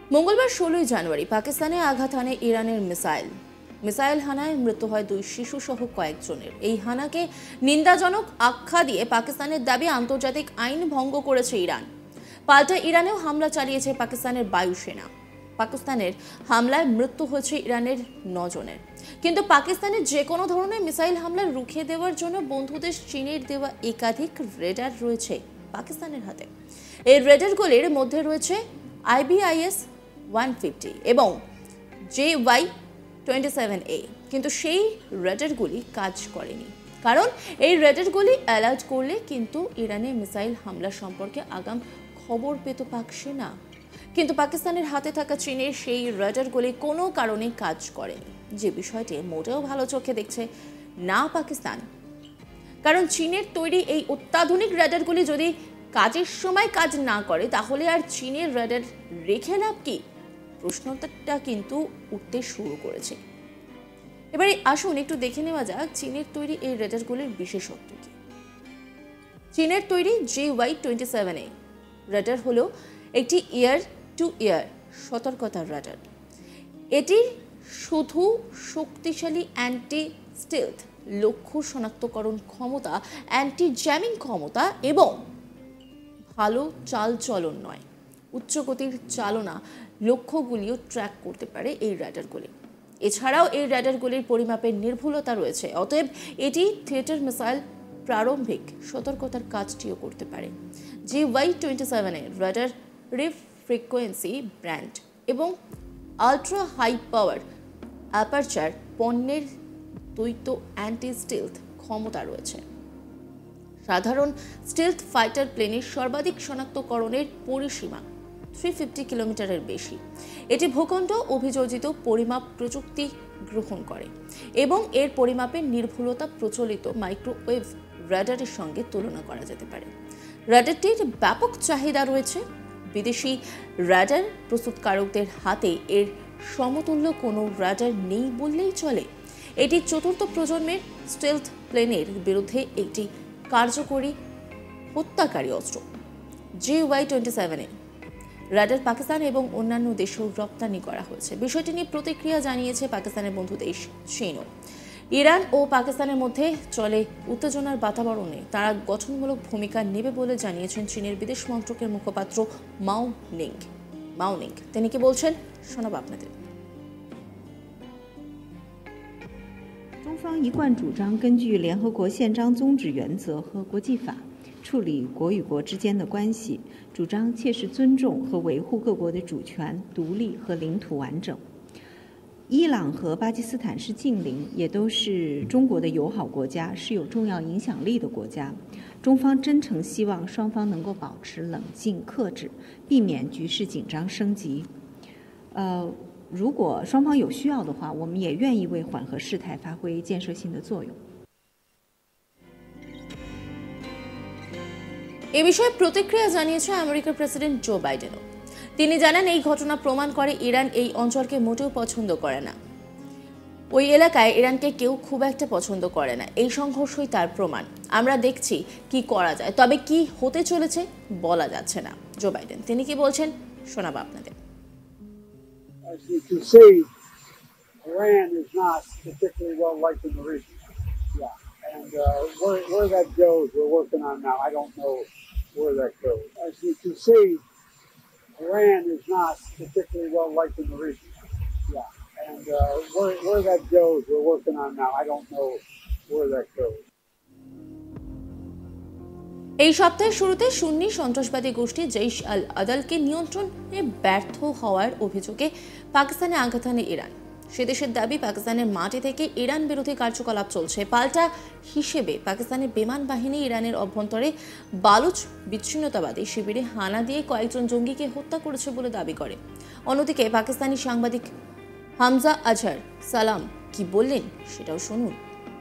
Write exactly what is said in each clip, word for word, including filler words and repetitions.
মঙ্গলবার ষোলোই জানুয়ারি পাকিস্তানে আঘাত হানে ইরানের মিসাইল মিসাইল হানায় মৃত্যু হয় দুই শিশু সহ কয়েকজনের। এই হানাকে নিন্দাজনক আখ্যা দিয়ে পাকিস্তানের দাবি আন্তর্জাতিক আইন ভঙ্গ করেছে ইরান। পাল্টা ইরানেও হামলা চালিয়েছে পাকিস্তানের বায়ুসেনা। পাকিস্তানের হামলায় মৃত্যু হয়েছে ইরানের নজনের। কিন্তু পাকিস্তানের যে কোনো ধরনের মিসাইল হামলা রুখে দেওয়ার জন্য বন্ধু দেশ চীনের দেওয়া একাধিক রেডার রয়েছে পাকিস্তানের হাতে। এই রেডারগুলির মধ্যে রয়েছে আইবিআইএস ওয়ান ফিফটি এবং J Y twenty seven A, কিন্তু সেই রেডারগুলি কাজ করেনি, কারণ এই রেডারগুলি অ্যালার্ট করলে কিন্তু ইরানের মিসাইল হামলা সম্পর্কে আগাম খবর পেত পাক সেনা। কিন্তু পাকিস্তানের হাতে থাকা চীনের সেই রেডারগুলি কোনো কারণে কাজ করেনি, যে বিষয়টি মোটেও ভালো চোখে দেখছে না পাকিস্তান। কারণ চীনের তৈরি এই অত্যাধুনিক রেডারগুলি যদি কাজের সময় কাজ না করে, তাহলে আর চীনের রেডার রেখে লাভ কি? প্রশ্নটা কিন্তু উঠতে শুরু করেছে। এবারে আসুন একটু দেখে নেওয়া যাক চীনের তৈরি এই রেডারগুলির বিশেষত্ব কি। চীনের তৈরি J Y twenty seven A radar হলো একটি ইয়ার টু ইয়ার সতর্কতার রেডার। এটির শুধু শক্তিশালী অ্যান্টি স্টেলথ লক্ষ্য শনাক্তকরণ ক্ষমতা, অ্যান্টি জ্যামিং ক্ষমতা এবং ভালো চাল চলন নয়, উচ্চ গতির চালনা লক্ষ্যগুলিও ট্র্যাক করতে পারে এই রেডারগুলি। এছাড়াও এই রেডারগুলির পরিমাপের নির্ভুলতা রয়েছে, অতএব এটি থিয়েটার মিসাইল প্রারম্ভিক সতর্কতার কাজটিও করতে পারে। জি ওয়াই টোয়েন্টি সেভেন এর রেডার রিফ ফ্রিকোয়েন্সি ব্র্যান্ড এবং আলট্রা হাই পাওয়ার অ্যাপারচার পণ্যের দ্বৈত অ্যান্টি স্টিলথ ক্ষমতা রয়েছে। সাধারণ স্টিলথ ফাইটার প্লেনের সর্বাধিক শনাক্তকরণের পরিসীমা থ্রি ফিফটি কিলোমিটারের বেশি। এটি ভূখণ্ড অভিযোজিত পরিমাপ প্রযুক্তি গ্রহণ করে এবং এর পরিমাপের নির্ভুলতা প্রচলিত মাইক্রোওয়েভ রেডারের সঙ্গে তুলনা করা যেতে পারে। রেডারটির ব্যাপক চাহিদা রয়েছে। বিদেশি রেডার প্রস্তুতকারকদের হাতে এর সমতুল্য কোনো রেডার নেই বললেই চলে। এটি চতুর্থ প্রজন্মের স্টেলথ প্লেনের বিরুদ্ধে একটি কার্যকরী হত্যাকারী অস্ত্র। J Y twenty seven A radar Pakistan এবং অন্যান্য দেশেও রপ্তানি করা হয়েছে। বিষয়টি নিয়ে প্রতিক্রিয়া জানিয়েছে পাকিস্তানের বন্ধু দেশ চীনও। ইরান ও পাকিস্তানের মধ্যে চলে উত্তেজনার বাতাবরণে তারা গঠনমূলক ভূমিকা নেবে বলে জানিয়েছেন চীনের বিদেশ মন্ত্রকের মুখপাত্র মাও নিং মাও নিং তিনি কি বলছেন শোনাবো আপনাদের। 中方一贯主张根据联合国宪章宗旨原则和国际法处理国与国之间的关系，主张切实尊重和维护各国的主权、独立和领土完整。伊朗和巴基斯坦是近邻，也都是中国的友好国家，是有重要影响力的国家。中方真诚希望双方能够保持冷静克制，避免局势紧张升级。呃。 如果双方有需要的话，我们也愿意为缓和事态发挥建设性的作用。 এই বিষয়ে প্রতিক্রিয়া জানিয়েছে আমেরিকার প্রেসিডেন্ট জো বাইডেনও। তিনি জানান এই ঘটনা প্রমাণ করে ইরান এই অঞ্চলকে মোটেও পছন্দ করে না। ওই এলাকায় ইরানকে কেউ খুব একটা পছন্দ করে না। এই সংঘর্ষই তার প্রমাণ। আমরা দেখছি কি করা যায়, তবে কি হতে চলেছে বলা যাচ্ছে না। জো বাইডেন তিনি কি বলছেন শোনাবো আপনাদের। As you can see, Iran is not particularly well liked in the region. Yeah, and uh, where, where that goes, we're working on now. I don't know where that goes. As you can see, Iran is not particularly well liked in the region. Yeah, and uh, where, where that goes, we're working on now. I don't know where that goes. এই সপ্তাহের শুরুতে সুন্নি সন্ত্রাসবাদী গোষ্ঠী জৈশ আল আদালকে নিয়ন্ত্রণে ব্যর্থ হওয়ার অভিযোগে পাকিস্তানে আঘাত হানে ইরান। সে দেশের দাবি পাকিস্তানের মাটি থেকে ইরান বিরোধী কার্যকলাপ চলছে। পাল্টা হিসেবে পাকিস্তানের বিমান বাহিনী ইরানের অভ্যন্তরে বালুচ বিচ্ছিন্নতাবাদী শিবিরে হানা দিয়ে কয়েকজন জঙ্গিকে হত্যা করেছে বলে দাবি করে। অন্যদিকে পাকিস্তানি সাংবাদিক হামজা আজহার সালাম কি বললেন সেটাও শুনুন।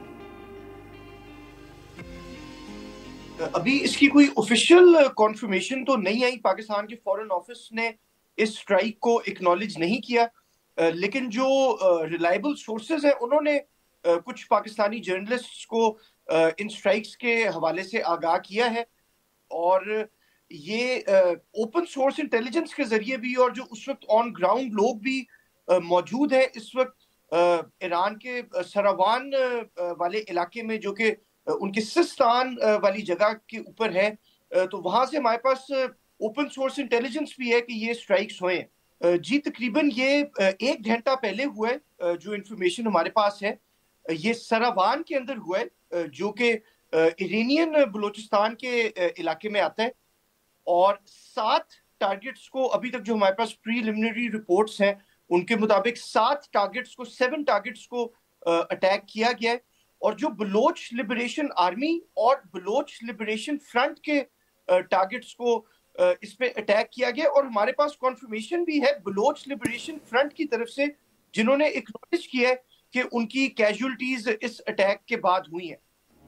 अभी इसकी कोई ऑफिशियल कॉन्फर्मेशन तो नहीं आई। पाकिस्तान के फॉरेन ऑफिस ने इस स्ट्राइक को एक्नॉलेज नहीं किया, लेकिन जो रिलायबल सोर्सेज हैं उन्होंने कुछ पाकिस्तानी जर्नलिस्ट्स को इन स्ट्राइक्स के हवाले से आगाह किया है और ये ओपन सोर्स इंटेलिजेंस के जरिए भी और जो उस वक्त ऑन ग्राउंड लोग भी uh, मौजूद है इस वक्त uh, ईरान के uh, सरावान uh, वाले इलाके में, जो कि uh, उनके सिस्तान uh, वाली जगह के ऊपर है, uh, तो वहां से हमारे पास ओपन सोर्स इंटेलिजेंस भी है कि ये स्ट्राइक्स हुए हैं। uh, जी तकरीबन ये uh, एक घंटा पहले हुआ है, uh, जो इंफॉर्मेशन हमारे पास है uh, ये सरावान के अंदर हुआ है, uh, जो कि इरानियन बलूचिस्तान के uh, इलाके में आता है। और सात टारगेट्स को अभी तक जो हमारे पास प्रीलिमिनरी रिपोर्ट्स हैं उनके मुताबिक सात टारगेट्स को सेवन टारगेट्स को अटैक uh, किया गया है। और जो बलोच लिबरेशन आर्मी और बलोच लिबरेशन फ्रंट के टारगेट्स uh, को uh, इस पे अटैक किया गया। और हमारे पास कॉन्फर्मेशन भी है बलोच लिबरेशन फ्रंट की तरफ से, जिन्होंने एक्नॉलेज किया है कि उनकी कैजुअलिटीज इस अटैक के बाद हुई हैं।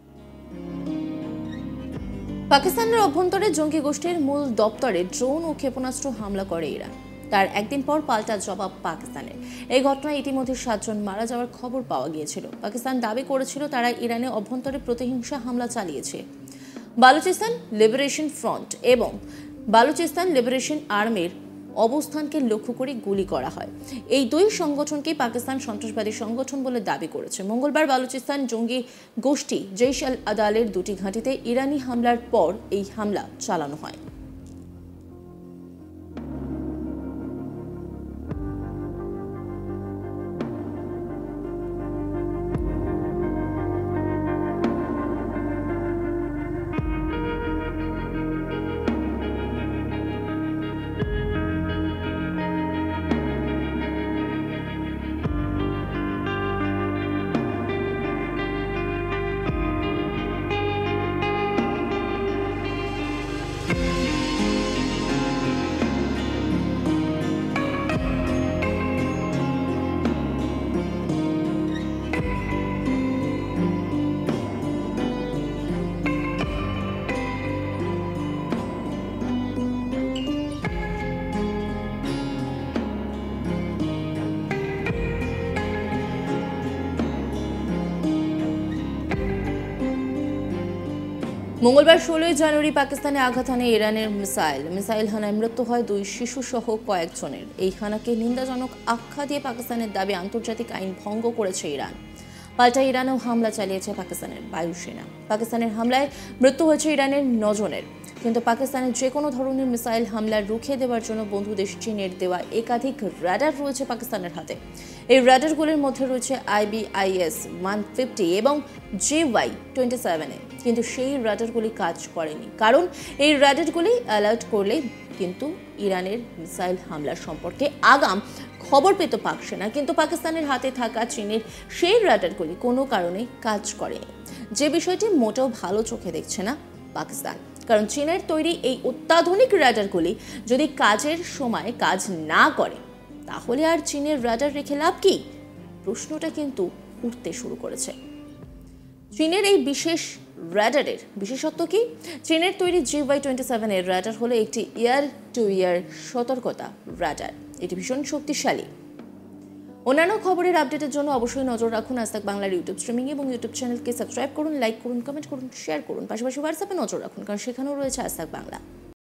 পাকিস্তানের অভ্যন্তরে জঙ্গি গোষ্ঠীর মূল দপ্তরে ড্রোন ও ক্ষেপণাস্ত্র হামলা করে ইরান। তার একদিন পর পাল্টা জবাব পাকিস্তানের। এই ঘটনায় ইতিমধ্যে সাতজন মারা যাওয়ার খবর পাওয়া গিয়েছিল। পাকিস্তান দাবি করেছিল তারা ইরানে অভ্যন্তরে প্রতিহিংসা হামলা চালিয়েছে। বালুচিস্তান লিবারেশন ফ্রন্ট এবং বালুচিস্তান লিবারেশন আর্মির অবস্থানকে লক্ষ্য করে গুলি করা হয়। এই দুই সংগঠনকে পাকিস্তান সন্ত্রাসবাদী সংগঠন বলে দাবি করেছে। মঙ্গলবার বালুচিস্তান জঙ্গি গোষ্ঠী জৈশ আল আদালের দুটি ঘাঁটিতে ইরানি হামলার পর এই হামলা চালানো হয়। মঙ্গলবার ষোলোই জানুয়ারি পাকিস্তানে আঘাত হানে ইরানের মিসাইল মিসাইল হানায় মৃত্যু হয় দুই শিশু সহ কয়েকজনের। এই হানাকে নিন্দাজনক আখ্যা দিয়ে পাকিস্তানের দাবি আন্তর্জাতিক আইন ভঙ্গ করেছে ইরান। পাল্টা ইরানেও হামলা চালিয়েছে পাকিস্তানের বায়ুসেনা। পাকিস্তানের হামলায় মৃত্যু হয়েছে ইরানের নজনের। কিন্তু পাকিস্তানের যে কোনো ধরনের মিসাইল হামলা রুখে দেওয়ার জন্য বন্ধু দেশ চীনের দেওয়া একাধিক রাডার রয়েছে পাকিস্তানের হাতে। এই রাডারগুলির মধ্যে রয়েছে আইবিআইএস ওয়ান ফিফটি এবং জে ওয়াই টোয়েন্টি সেভেন। কিন্তু সেই রাডারগুলি কাজ করেনি, কারণ এই রাডারগুলি অ্যালার্ট করলে কিন্তু ইরানের মিসাইল হামলার সম্পর্কে আগাম খবর পেত পাক সেনা। কিন্তু পাকিস্তানের হাতে থাকা চীনের সেই রাডারগুলি কোনো কারণে কাজ করেনি, যে বিষয়টি মোটেও ভালো চোখে দেখছে না পাকিস্তান। কারণ চীনের তৈরি এই অত্যাধুনিক রাডারগুলি যদি কাজের সময় কাজ না করে তাহলে আর চীনের রাডার রেখে লাভ কি? প্রশ্নটা কিন্তু উঠতে শুরু করেছে। চীনের এই বিশেষ রাডারের বিশেষত্ব কি? চীনের তৈরি জি ওয়াই টোয়েন্টি সেভেন এর রাডার হলো একটি ইয়ার টু ইয়ার সতর্কতা রাডার। এটি ভীষণ শক্তিশালী। অন্যান্য খবরের আপডেটের জন্য অবশ্যই নজর রাখুন আজ তাক বাংলার ইউটিউব স্ট্রিমিং এবং ইউটিউব চ্যানেলকে সাবস্ক্রাইব করুন, লাইক করুন, কমেন্ট করুন, শেয়ার করুন। পাশাপাশি হোয়াটসঅ্যাপে নজর রাখুন, কারণ সেখানেও রয়েছে আজ তাক বাংলা।